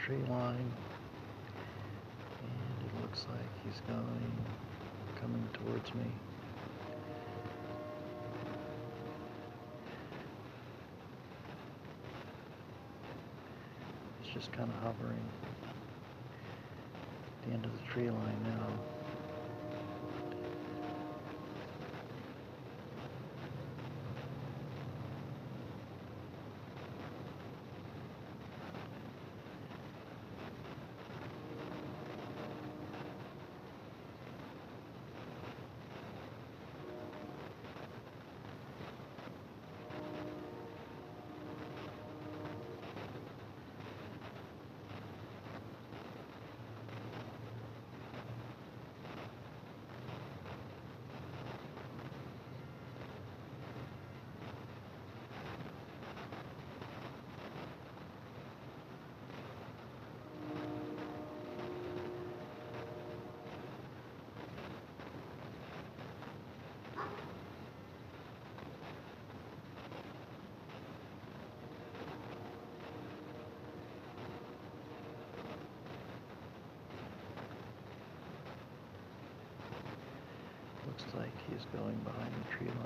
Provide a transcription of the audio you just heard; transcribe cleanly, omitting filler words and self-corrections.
tree line, and it looks like he's coming towards me. He's just kind of hovering at the end of the tree line now. Looks like he's going behind the tree line.